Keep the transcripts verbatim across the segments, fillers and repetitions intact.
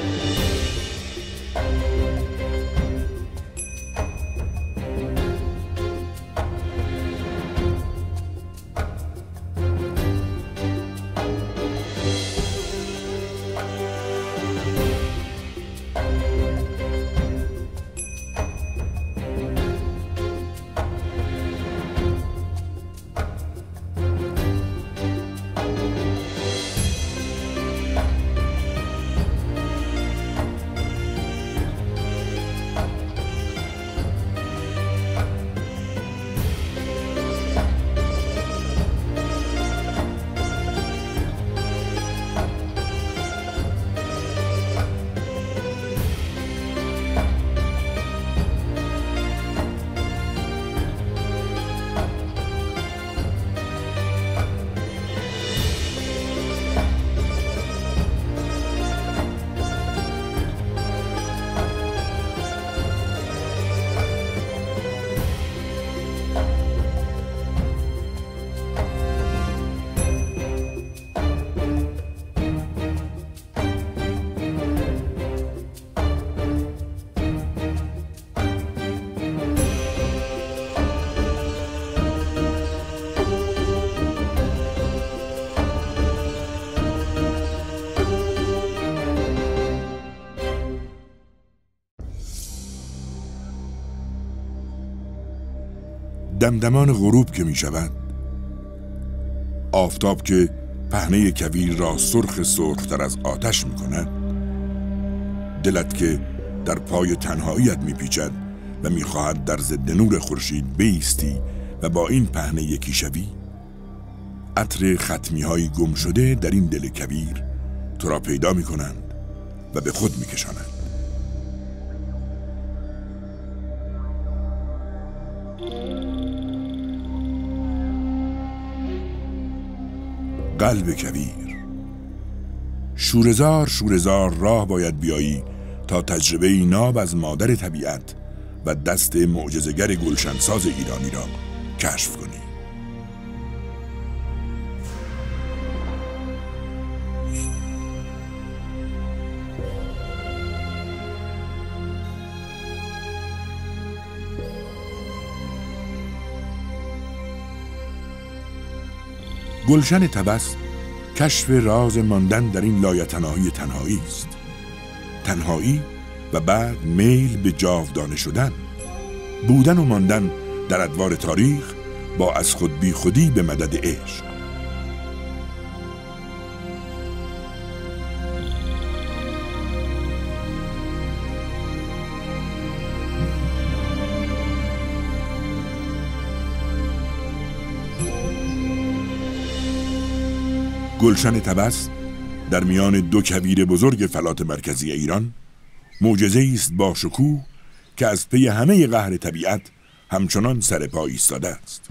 دمدمان غروب که می شود، آفتاب که پهنه کویر را سرخ سرختر از آتش می کند، دلت که در پای تنهاییت می پیچد و می خواهد در ضد نور خورشید بایستی و با این پهنه یکی شوی، عطر ختمی های گم شده در این دل کویر تو را پیدا می کنند و به خود می کشانند. قلب کویر. شورزار شورزار راه باید بیایی تا تجربه ناب از مادر طبیعت و دست معجزه‌گر گلشنساز ایرانی را کشف کنی. گلشن طبس کشف راز ماندن در این لایتناهی تنهایی است. تنهایی و بعد میل به جاودانه شدن، بودن و ماندن در ادوار تاریخ با از خود بی خودی به مدد عشق. گلشن طبس در میان دو کویر بزرگ فلات مرکزی ایران معجزه‌ای است با شکوه که از پی همه قهر طبیعت همچنان سر پا ایستاده است.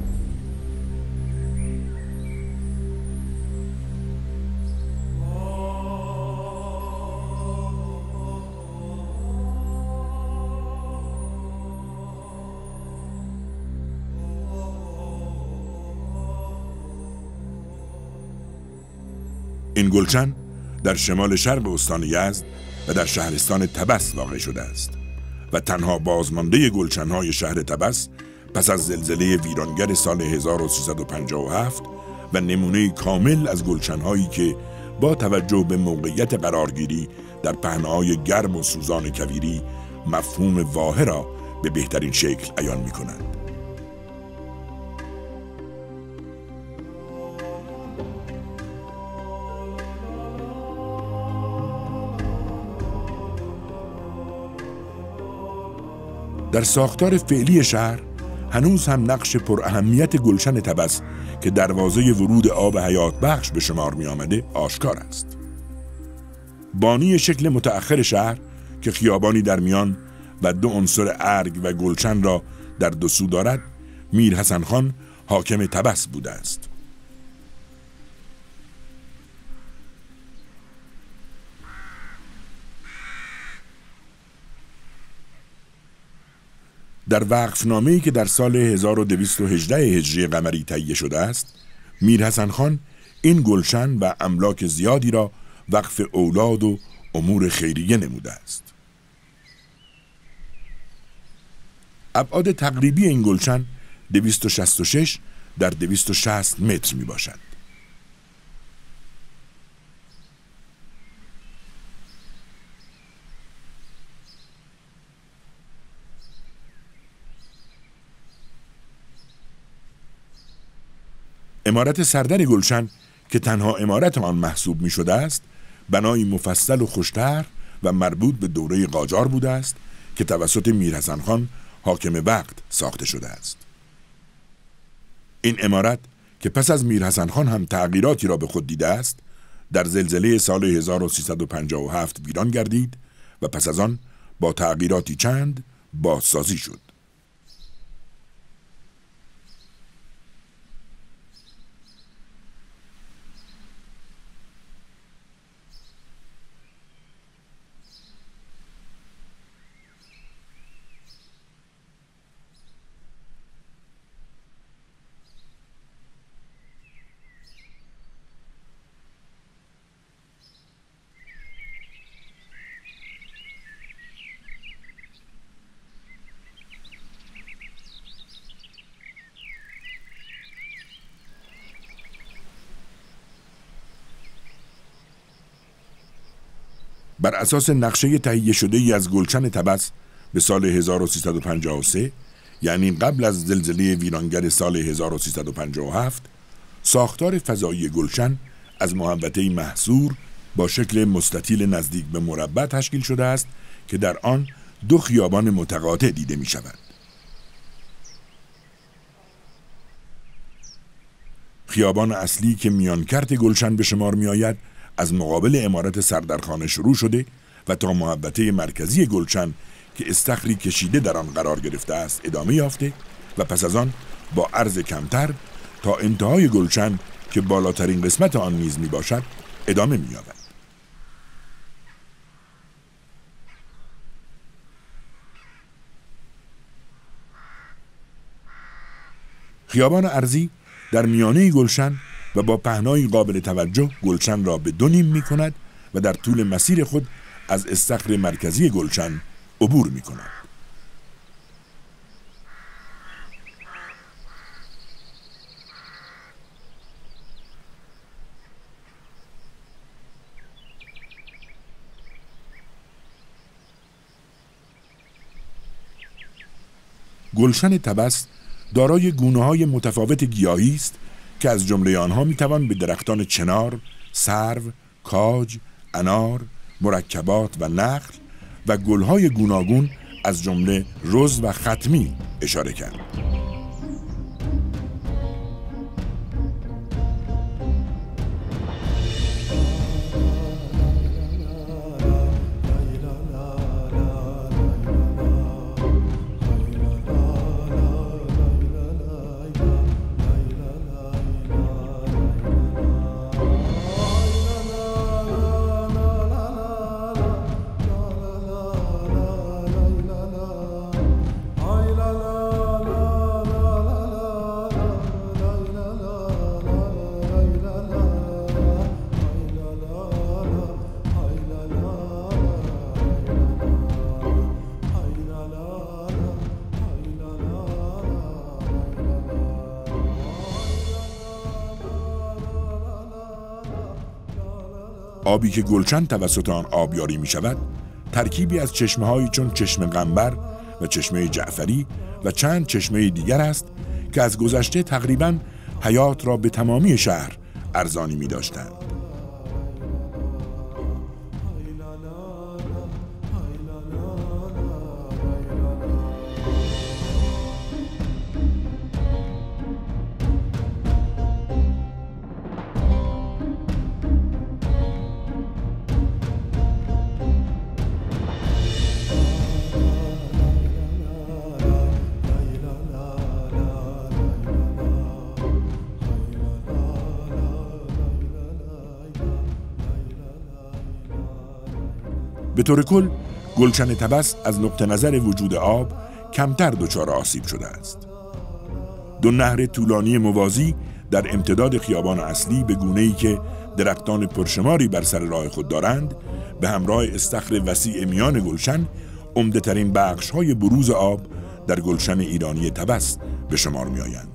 این گلشن در شمال شرق استان یزد و در شهرستان طبس واقع شده است و تنها بازمانده گلشن‌های شهر طبس پس از زلزله ویرانگر سال هزار و سیصد و پنجاه و هفت و نمونه کامل از گلشن‌هایی که با توجه به موقعیت قرارگیری در پهنه‌های گرم و سوزان کویری مفهوم واهه را به بهترین شکل عیان می‌کنند. در ساختار فعلی شهر هنوز هم نقش پر اهمیت گلشن طبس که دروازه ورود آب حیات بخش به شمار می آمده آشکار است. بانی شکل متأخر شهر که خیابانی در میان و دو عنصر ارگ و گلشن را در دو سو دارد، میر حسن خان حاکم طبس بوده است. در وقفنامه‌ای که در سال هزار و دویست و هجده هجری قمری تهیه شده است، میر حسن خان این گلشن و املاک زیادی را وقف اولاد و امور خیریه نموده است. ابعاد تقریبی این گلشن دویست و شصت و شش در دویست و شصت متر می باشد. عمارت سردر گلشن که تنها عمارت آن محسوب می شده است، بنایی مفصل و خوش‌طرح و مربوط به دوره قاجار بوده است که توسط میرحسن خان حاکم وقت ساخته شده است. این عمارت که پس از میرحسن خان هم تغییراتی را به خود دیده است، در زلزله سال هزار و سیصد و پنجاه و هفت ویران گردید و پس از آن با تغییراتی چند بازسازی شد. بر اساس نقشه تهیه شده ای از گلشن طبس به سال هزار و سیصد و پنجاه و سه، یعنی قبل از زلزله ویرانگر سال هزار و سیصد و پنجاه و هفت، ساختار فضایی گلشن از محوطه‌ای محصور با شکل مستطیل نزدیک به مربع تشکیل شده است که در آن دو خیابان متقاطع دیده می شود. خیابان اصلی که میانکرد گلشن به شمار می آید از مقابل عمارت سردرخانه شروع شده و تا محوطه مرکزی گلشن که استخری کشیده در آن قرار گرفته است ادامه یافته و پس از آن با عرض کمتر تا انتهای گلشن که بالاترین قسمت آن نیز می باشد ادامه می یابد. خیابان ارضی در میانه گلشن و با پهنایی قابل توجه گلشن را به دو نیم می کند و در طول مسیر خود از استخر مرکزی گلشن عبور می کند. گلشن طبس دارای گونه‌های متفاوت گیاهی است که از جمله آنها میتوان به درختان چنار، سرو، کاج، انار، مرکبات و نخل و گلهای گوناگون از جمله رز و ختمی اشاره کرد. آبی که گلشن توسط آن آبیاری می شود ترکیبی از چشمه هایی چون چشمه قنبر و چشمه جعفری و چند چشمه دیگر است که از گذشته تقریباً حیات را به تمامی شهر ارزانی می داشتند. به طور کل گلشن طبس از نقطه نظر وجود آب کمتر دچار آسیب شده است. دو نهر طولانی موازی در امتداد خیابان اصلی به گونه‌ای که درختان پرشماری بر سر راه خود دارند، به همراه استخر وسیع میان گلشن عمده ترین بخش های بروز آب در گلشن ایرانی طبس به شمار می آیند.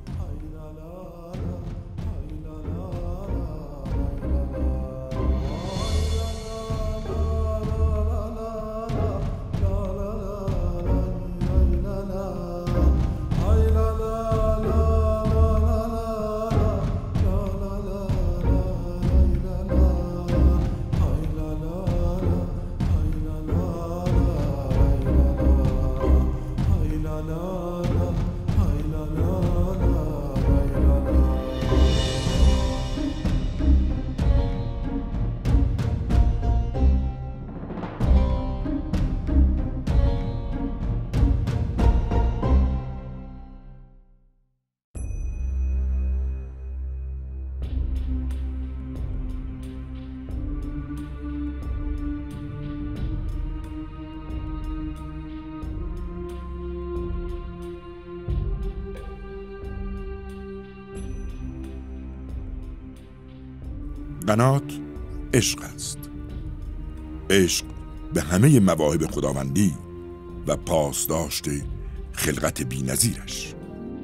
قنات عشق است. عشق به همه مواهب خداوندی و پاسداشت خلقت بی‌نظیرش.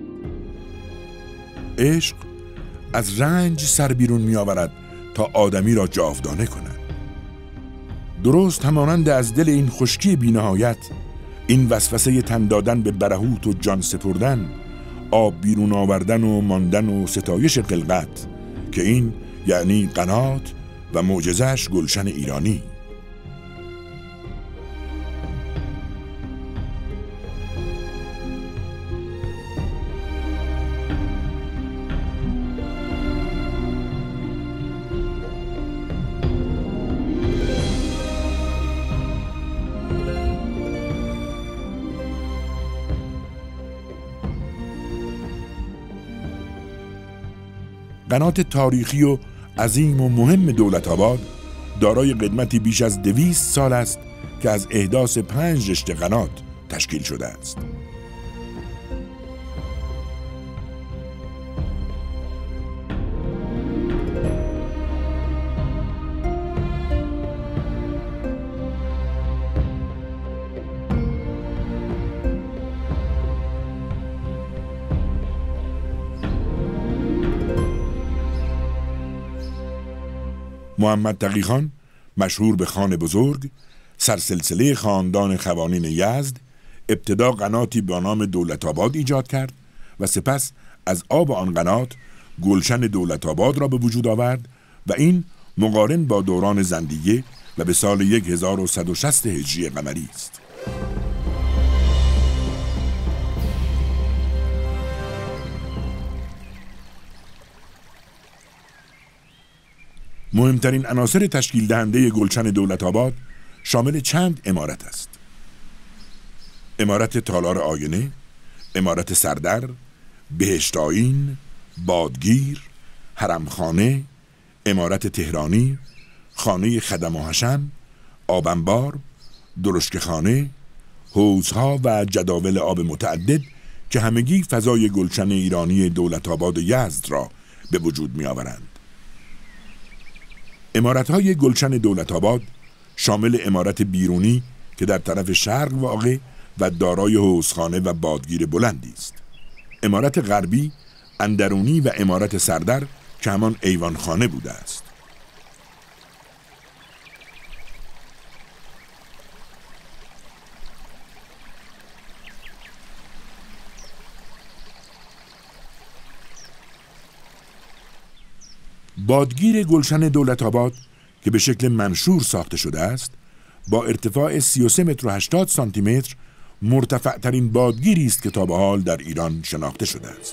عشق از رنج سر بیرون می آورد تا آدمی را جاودانه کند. درست همانند از دل این خشکی بی‌نهایت، این وسوسه تن دادن به برهوت و جان سپردن، آب بیرون آوردن و ماندن و ستایش خلقت، که این یعنی قنات و معجزه‌اش گلشن ایرانی. قنات تاریخی و عظیم و مهم دولت‌آباد دارای قدمتی بیش از دویست سال است که از احداث پنج رشته قنات تشکیل شده است. محمد تقی خان، مشهور به خان بزرگ، سرسلسله خاندان خوانین یزد، ابتدا قناتی با نام دولت‌آباد ایجاد کرد و سپس از آب آن قنات گلشن دولت‌آباد را به وجود آورد و این مقارن با دوران زندیه و به سال هزار و صد و شصت هجری قمری است. مهمترین عناصر تشکیل دهنده گلشن دولت‌آباد شامل چند عمارت است: عمارت تالار آینه، عمارت سردر، بهشت آیین، بادگیر، حرمخانه، عمارت تهرانی، خانه خدم و حشم، آبنبار، درشکخانه، حوضها و جداول آب متعدد که همگی فضای گلشن ایرانی دولت‌آباد یزد را به وجود می آورند. عمارت‌های گلشن دولت‌آباد شامل عمارت بیرونی که در طرف شرق واقع و دارای حوضخانه و بادگیر بلندی است. عمارت غربی، اندرونی و عمارت سردر که همان ایوانخانه بوده است. بادگیر گلشن دولت‌آباد که به شکل منشور ساخته شده است، با ارتفاع سی و سه متر و هشتاد سانتی متر مرتفع ترین بادگیری است که تا به حال در ایران شناخته شده است.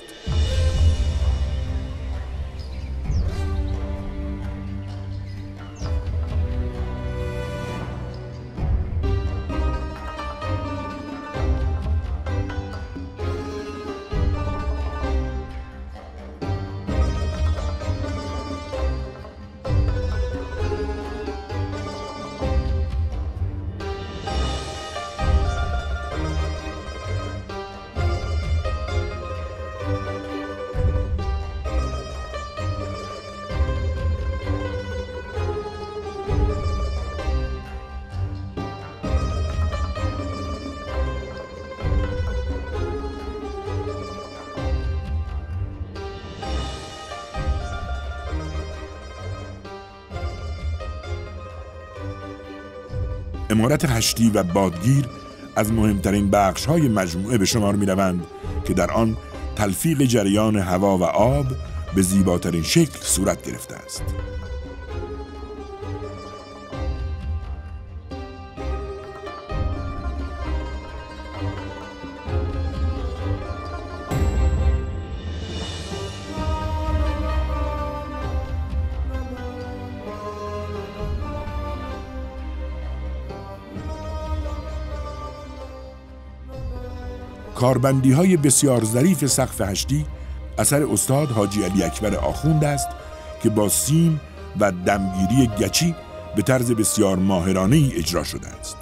عمارت هشتی و بادگیر از مهمترین بخش‌های مجموعه به شمار می‌روند که در آن تلفیق جریان هوا و آب به زیباترین شکل صورت گرفته است. کاربندی های بسیار ظریف سقف هشتی اثر استاد حاجی علی اکبر آخوند است که با سیم و دمگیری گچی به طرز بسیار ماهرانه‌ای اجرا شده است.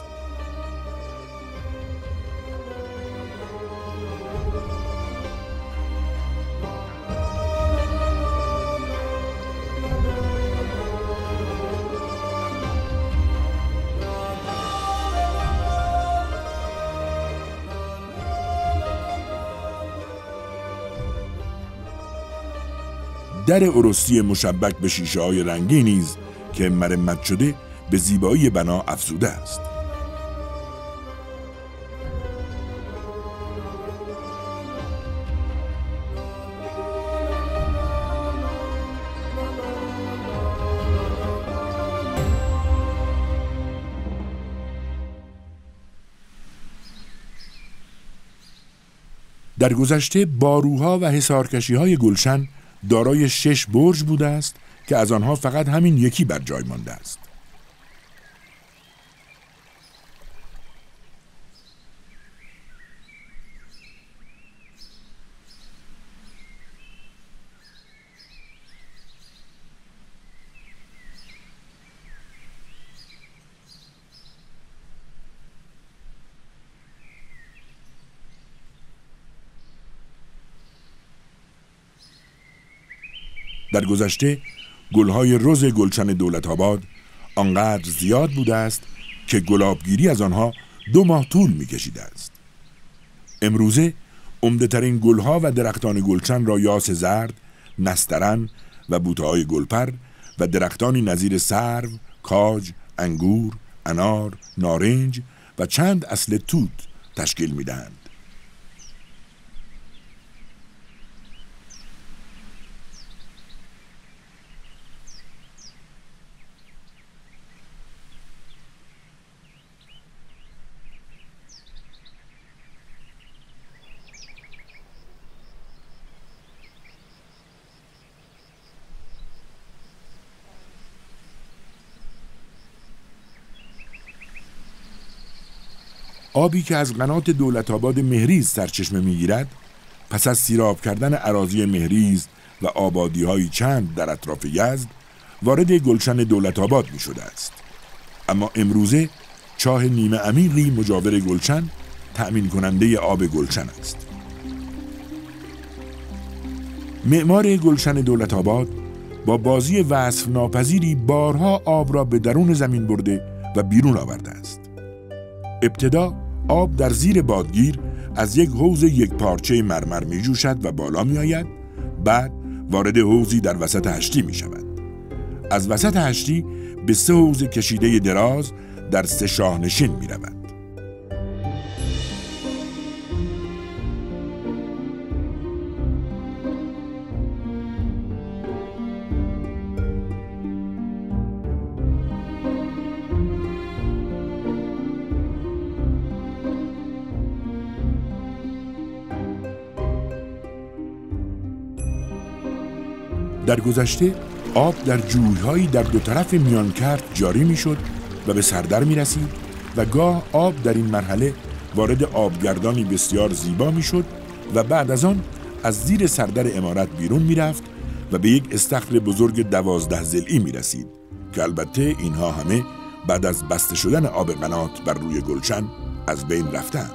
در ارسطی مشبک به شیشه های رنگی نیز که مرمت شده به زیبایی بنا افزوده است. در گذشته باروها و حصارکشی‌های گلشن دارای شش برج بوده است که از آنها فقط همین یکی بر جای مانده است. در گذشته گلهای رز گلشن دولت‌آباد آنقدر زیاد بوده است که گلابگیری از آنها دو ماه طول می‌کشیده است. امروزه عمده‌ترین گلها و درختان گلشن را یاس زرد، نسترن و بوته‌های گلپر و درختانی نظیر سرو، کاج، انگور، انار، نارنج و چند اصل توت تشکیل می‌دهند. آبی که از قنات دولت‌آباد مهریز سرچشمه می‌گیرد، پس از سیراب کردن اراضی مهریز و آبادی‌های چند در اطراف یزد، وارد گلشن دولت‌آباد می‌شده است. اما امروزه چاه نیمه عمیقی مجاور گلشن تأمین کننده آب گلشن است. معمار گلشن دولت‌آباد با بازی وصف ناپذیری بارها آب را به درون زمین برده و بیرون آورده است. ابتدا آب در زیر بادگیر از یک حوض یک پارچه مرمر می جوشد و بالا می آید، بعد وارد حوضی در وسط هشتی می شود. از وسط هشتی به سه حوض کشیده دراز در سه شاهنشین می رود. در گذشته آب در جوی‌هایی در دو طرف میانکرد جاری می‌شد و به سردر می‌رسید و گاه آب در این مرحله وارد آبگردانی بسیار زیبا می‌شد و بعد از آن از زیر سردر عمارت بیرون می‌رفت و به یک استخر بزرگ دوازده ضلعی می‌رسید که البته اینها همه بعد از بسته شدن آب قنات بر روی گلشن از بین رفتند.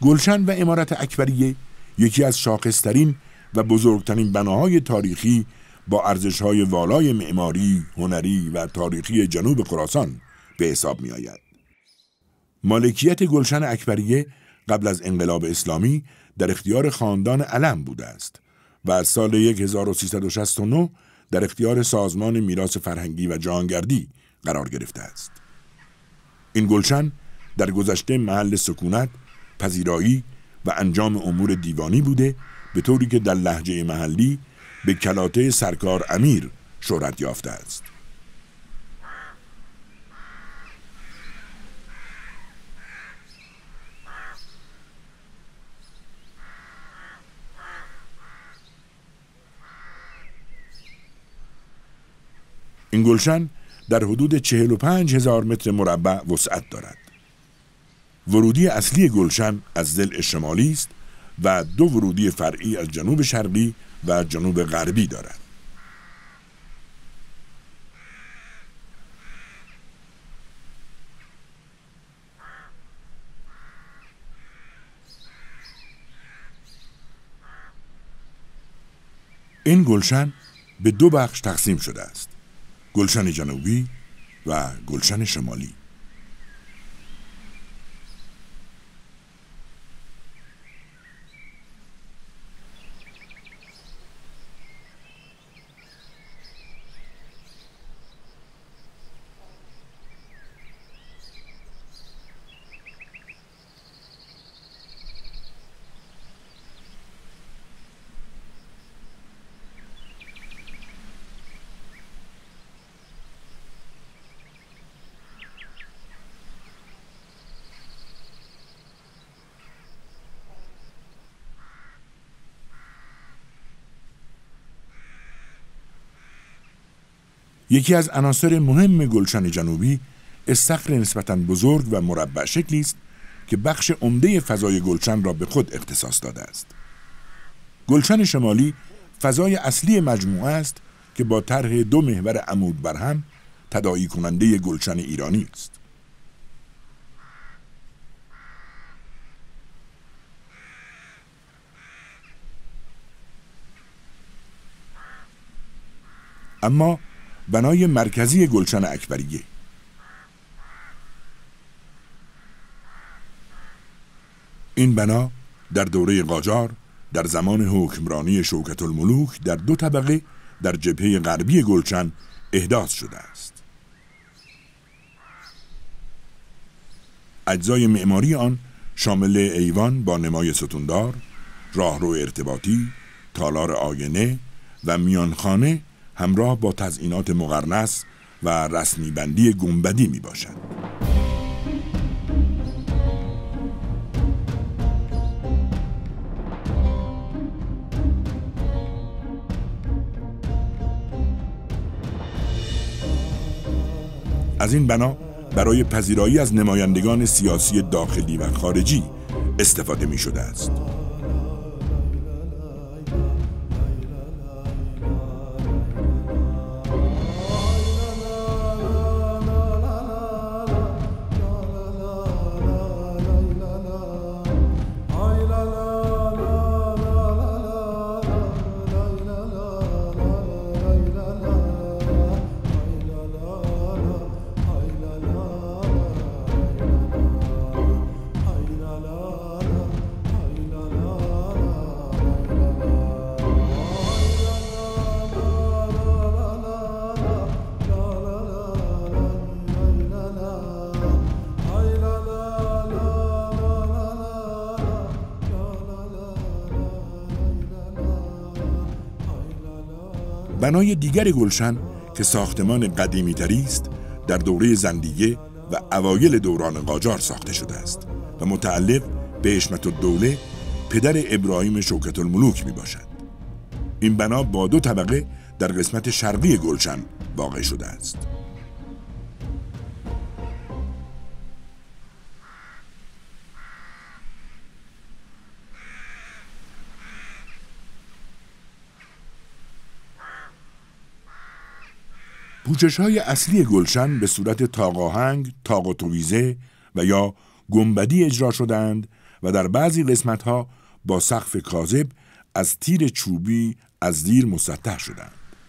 گلشن و عمارت اکبریه یکی از شاخصترین و بزرگترین بناهای تاریخی با ارزش‌های والای معماری، هنری و تاریخی جنوب خراسان به حساب می آید. مالکیت گلشن اکبریه قبل از انقلاب اسلامی در اختیار خاندان علم بوده است و از سال هزار و سیصد و شصت و نه در اختیار سازمان میراث فرهنگی و جهانگردی قرار گرفته است. این گلشن در گذشته محل سکونت، پذیرایی و انجام امور دیوانی بوده، به طوری که در لهجه محلی به کلاته سرکار امیر شهرت یافته است. این گلشن در حدود چهل و پنج هزار متر مربع وسعت دارد. ورودی اصلی گلشن از ضلع شمالی است و دو ورودی فرعی از جنوب شرقی و جنوب غربی دارد. این گلشن به دو بخش تقسیم شده است: گلشن جنوبی و گلشن شمالی. یکی از عناصر مهم گلشن جنوبی استخر نسبتاً بزرگ و مربع شکلی است که بخش عمده فضای گلشن را به خود اختصاص داده است. گلشن شمالی فضای اصلی مجموعه است که با طرح دو محور عمود بر هم تداعی کننده گلشن ایرانی است. اما بنای مرکزی گلشن اکبریه، این بنا در دوره قاجار در زمان حکمرانی شوکت الملوک در دو طبقه در جبهه غربی گلشن احداث شده است. اجزای معماری آن شامل ایوان با نمای ستوندار، راهرو ارتباطی، تالار آینه و میانخانه همراه با تزئینات مقرنس و رسمی بندی گنبدی می باشد. از این بنا برای پذیرایی از نمایندگان سیاسی داخلی و خارجی استفاده می شده است. بنای دیگر گلشن که ساختمان قدیمی تری است در دوره زندیه و اوایل دوران قاجار ساخته شده است و متعلق به حشمت الدوله پدر ابراهیم شوکت الملوک می باشد. این بنا با دو طبقه در قسمت شرقی گلشن واقع شده است. پوشش‌های اصلی گلشن به صورت طاق آهنگ، طاق و تویزه و یا گنبدی اجرا شدند و در بعضی قسمت‌ها با سقف کاذب از تیر چوبی از زیر مسطح شدند.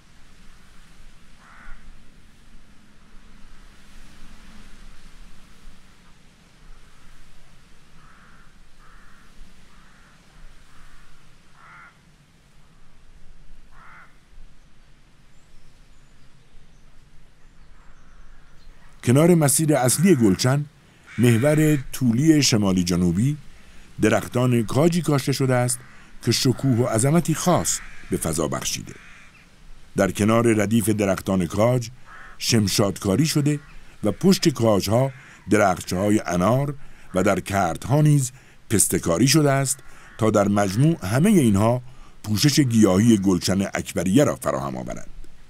کنار مسیر اصلی گلچن، محور طولی شمالی جنوبی، درختان کاجی کاشته شده است که شکوه و عظمتی خاص به فضا بخشیده. در کنار ردیف درختان کاج شمشادکاری شده و پشت کاجها درختچه های انار و در کردها نیز پستکاری شده است تا در مجموع همه اینها پوشش گیاهی گلچن اکبریه را فراهم آورد.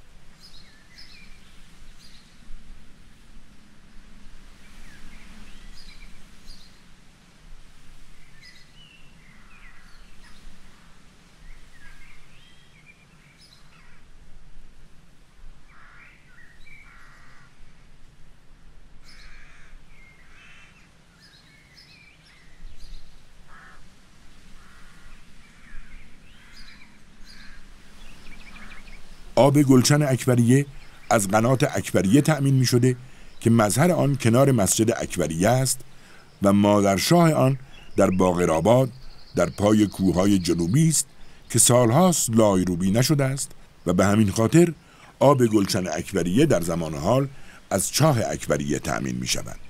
آب گلچن اکبریه از قنات اکبریه تأمین می شده که مظهر آن کنار مسجد اکبریه است و مادرشاه آن در باقرآباد در پای کوههای جنوبی است که سالهاست لایروبی نشده است و به همین خاطر آب گلچن اکبریه در زمان حال از چاه اکبریه تأمین می شود.